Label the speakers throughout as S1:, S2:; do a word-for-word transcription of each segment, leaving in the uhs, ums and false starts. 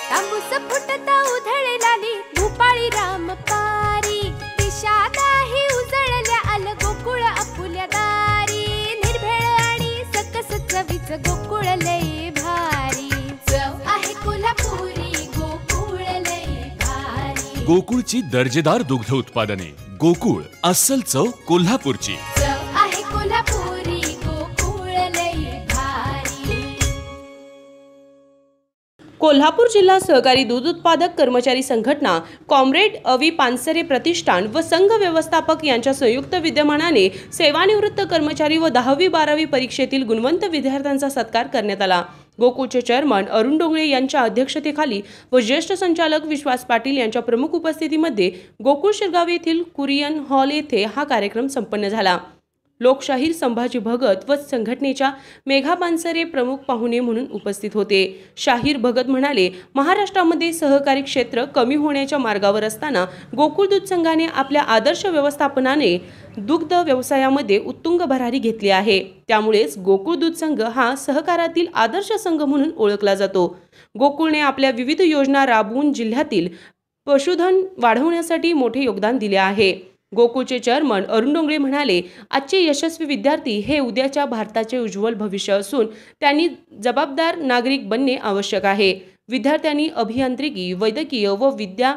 S1: तांबूस फुटता उधळलाली भूपाळी राम पारी दिशादाही उजळल्या आल गोकुळ आपुल्या दारी निर्भेळ आणि सकस चवीच गोकुळ लय भारी चव आहे कोल्हापुरी गोकुळ लय भारी
S2: गोकुळची दर्जेदार दुग्ध उत्पादने गोकुळ अस्सल चव कोल्हापूरची
S1: चव आहे कोल्हापुरी गोकुळ लय भारी।
S3: कोल्हापूर जिल्हा सहकारी दूध उत्पादक कर्मचारी संघटना कॉम्रेड अवी पानसरे प्रतिष्ठान व संघ व्यवस्थापक यांच्या संयुक्त विद्यमानाने सेवानिवृत्त कर्मचारी व दहावी बारावी परीक्षेतील गुणवंत विद्यार्थ्यांचा सत्कार करण्यात आला। गोकुळचे चेअरमन अरुण डोंगळे यांच्या अध्यक्षतेखाली व ज्येष्ठ संचालक विश्वास पाटील यांच्या प्रमुख उपस्थितीमध्ये गोकुळ शिरगाव येथील कुरियन हॉल येथे हा कार्यक्रम संपन्न झाला। लोकशाहीर संभाजी भगत व संघटनेच्या मेघा पानसरे प्रमुख पाहुणे म्हणून उपस्थित होते। शाहीर भगत म्हणाले, महाराष्ट्रामध्ये सहकारी क्षेत्र कमी होण्याच्या मार्गावर असताना गोकुळ दूध संघाने आपल्या आदर्श व्यवस्थापनाने दुग्ध व्यवसायामध्ये उत्तुंग भरारी घेतली आहे। त्यामुळेच गोकुळ दूध संघ हा सहकारातील आदर्श संघ म्हणून ओळखला जातो। गोकुळने आपल्या विविध योजना राबवून जिल्ह्यातील पशुधन वाढवण्यासाठी मोठे योगदान दिले आहे। गोकुळचे चेअरमन अरुण डोंगळे म्हणाले, आजचे यशस्वी विद्यार्थी हे उद्याच्या भारताचे उज्ज्वल भविष्य असून त्यांनी जबाबदार नागरिक बनणे आवश्यक आहे। विद्यार्थ्यांनी अभियांत्रिकी, वैद्यकीय व विद्या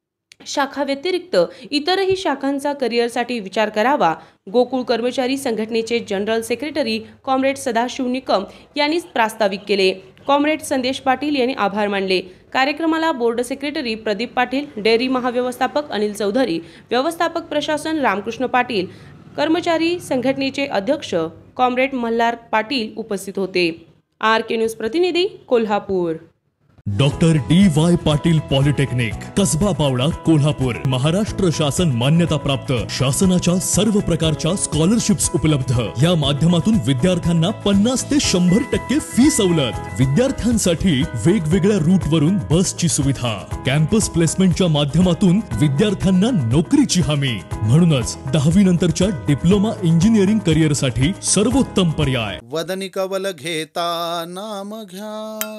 S3: शाखा व्यतिरिक्त इतरही शाखांचा करिअरसाठी विचार करावा। गोकुळ कर्मचारी संघटनेचे general secretary comrade Sadashiv Nikam यांनी प्रास्ताविक केले। कॉम्रेड संदेश पाटील यांनी आभार मानले। कार्यक्रमाला board secretary Pradeep Patil, dairy महाव्यवस्थापक अनिल चौधरी, व्यवस्थापक प्रशासन रामकृष्ण पाटील, कर्मचारी संघटनेचे अध्यक्ष कॉम्रेड मल्हार पाटील उपस्थित होते। आर के न्यूज प्रतिनिधी Kolhapur.
S4: Doctor D Y Patil polytechnic Kasba Pawda Kolhapur Maharashtra शासन मान्यता प्राप्त शासनाच्या सर्व प्रकारच्या स्कॉलरशिप्स उपलब्ध। या माध्यमातून विद्यार्थ्यांना पन्नास ते शंभर टक्के फी सवलत। विद्यार्थ्यांसाठी वेगवेगळ्या रूट वरून बसची सुविधा। कॅम्पस प्लेसमेंटच्या माध्यमातून विद्यार्थ्यांना नोकरीची हमी। म्हणूनच दहावी नंतरच्या डिप्लोमा इंजिनिअरिंग करिअर साठी सर्वोत्तम पर्याय।
S5: वदनी कवल घेता नाम घ्या,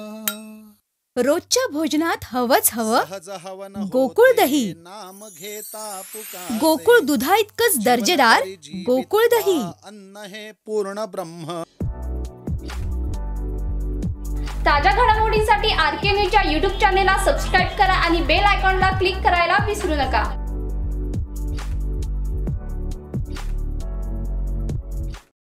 S6: रोजच्या भोजनात हवंच हवं गोकुळ दही। गोकुळ दुधा इतकंच दर्जेदार गोकुळ दही।
S5: अन्न हे पूर्ण ब्रह्म।
S7: ताज्या घडामोडींसाठी आर के न्यूजच्या यूट्यूब चॅनेलला सबस्क्राईब करा आणि बेल आयकॉनला क्लिक करायला विसरू नका।